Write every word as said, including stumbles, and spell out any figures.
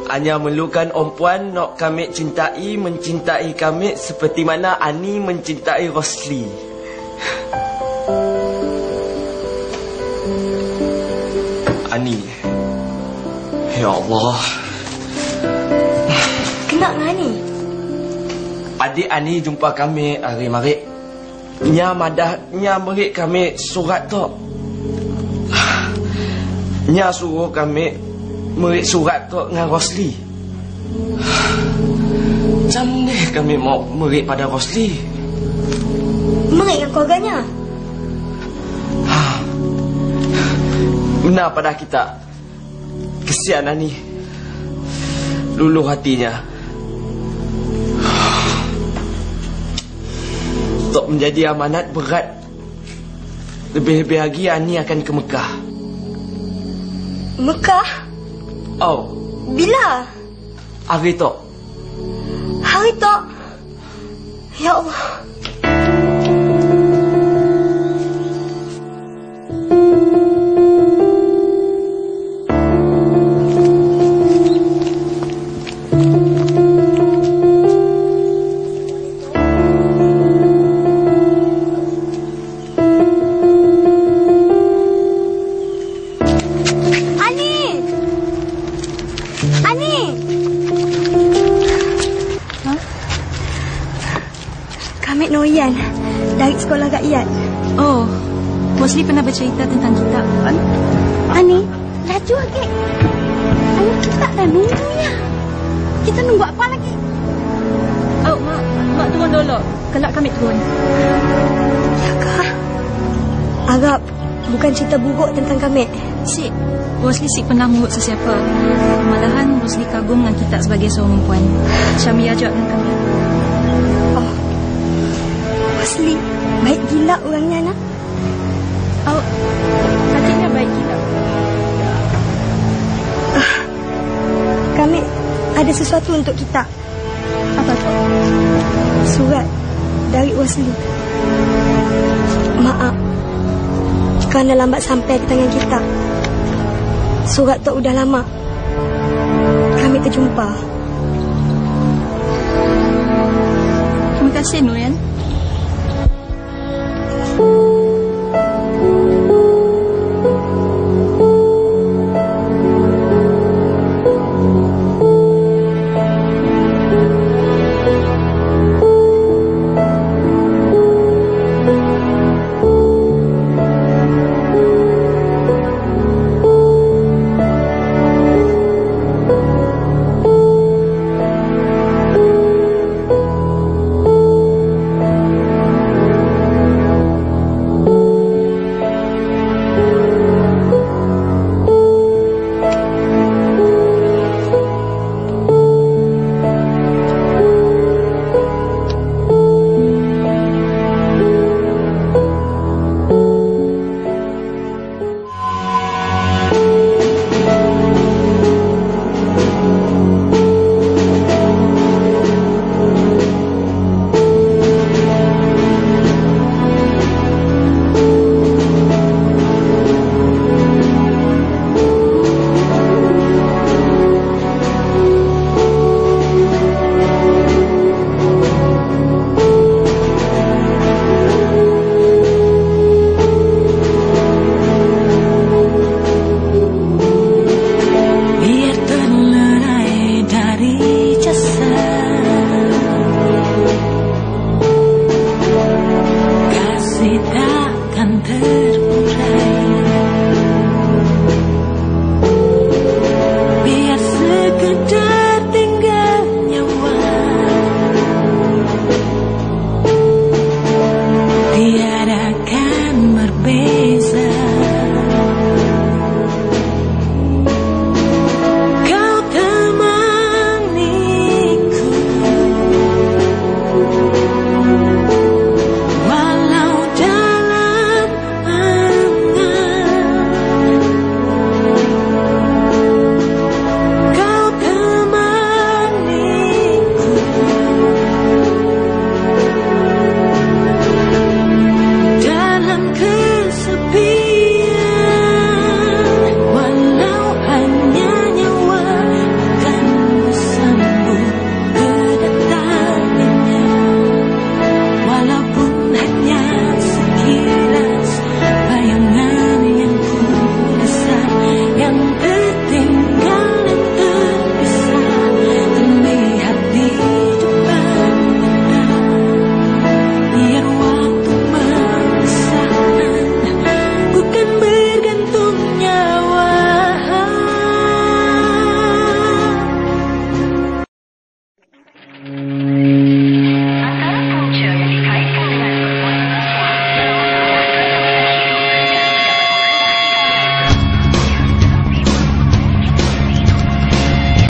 Hanya memerlukan orang puan nak kami cintai, mencintai kami seperti mana Ani mencintai Rosli. Ani. Ya Allah. Kenapa Ani? Adik Ani jumpa kami hari marik. Nya madah, nya beri kami surat tu. Nya suruh kami beri surat tu dengan Rosli. Macam ni kami mau beri pada Rosli. Beri dengan keluarganya? Ha. Benar pada kita. Kesian Ani. Luluh hatinya. Untuk menjadi amanat berat. Lebih-lebih lagi Ani akan ke Mekah. Mekah? Oh. Bila? Hari tu. Hari tu? Ya Allah. Dari sekolah rakyat. Oh, Rosli pernah bercerita tentang kita, kan? Ani, laju lagi. Ani, kita dah nunggunya. Kita nunggu apa lagi? Oh, Mak, Mak turun dulu. Kelak kami turun. Ya kah? Agak bukan cerita buruk tentang kami. Sik, Rosli sik pernah menurut sesiapa. Malahan Rosli kagum dengan kita sebagai seorang perempuan. Syamia ajak dengan kami. Oh, Rosli baik gila orangnya, nak? Oh, hatinya baik gila. Ah, kami ada sesuatu untuk kita. Apa tu? Surat dari Rosli. Maaf kerana lambat sampai ke tangan kita. Surat tu udah lama kami terjumpa. Terima kasih, Nuyan.